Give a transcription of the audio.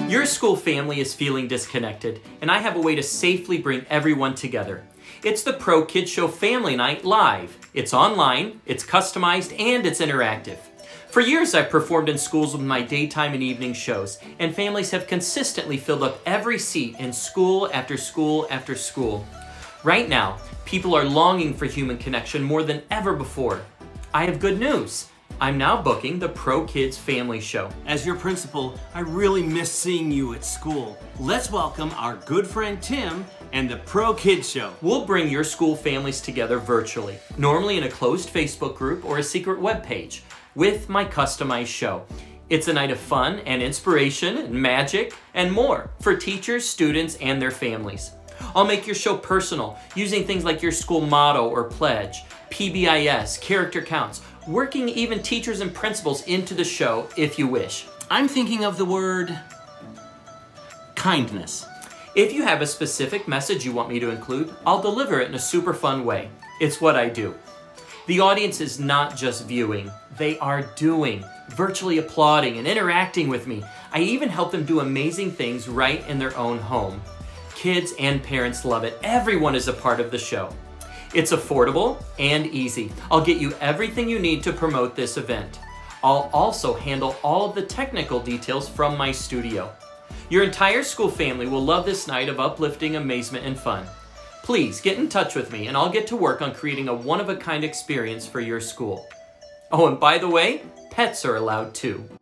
Your school family is feeling disconnected, and I have a way to safely bring everyone together. It's the Pro Kids Show Family Night Live. It's online, it's customized, and it's interactive. For years, I've performed in schools with my daytime and evening shows, and families have consistently filled up every seat in school after school after school. Right now, people are longing for human connection more than ever before. I have good news. I'm now booking the Pro Kids Family Show. As your principal, I really miss seeing you at school. Let's welcome our good friend Tim and the Pro Kids Show. We'll bring your school families together virtually, normally in a closed Facebook group or a secret web page, with my customized show. It's a night of fun and inspiration and magic and more for teachers, students, and their families. I'll make your show personal, using things like your school motto or pledge, PBIS, character counts, working even teachers and principals into the show if you wish. I'm thinking of the word kindness. If you have a specific message you want me to include, I'll deliver it in a super fun way. It's what I do. The audience is not just viewing, they are doing, virtually applauding and interacting with me. I even help them do amazing things right in their own home. Kids and parents love it. Everyone is a part of the show. It's affordable and easy. I'll get you everything you need to promote this event. I'll also handle all of the technical details from my studio. Your entire school family will love this night of uplifting amazement and fun. Please get in touch with me and I'll get to work on creating a one-of-a-kind experience for your school. Oh, and by the way, pets are allowed too.